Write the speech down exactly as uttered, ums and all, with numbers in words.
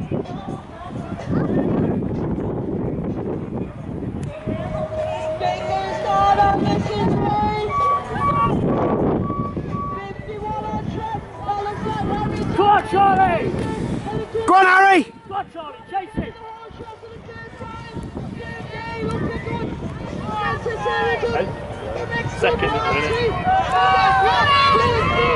Come on, Charlie! Go on, Harry! Go on, Charlie, chase it! Second in a minute.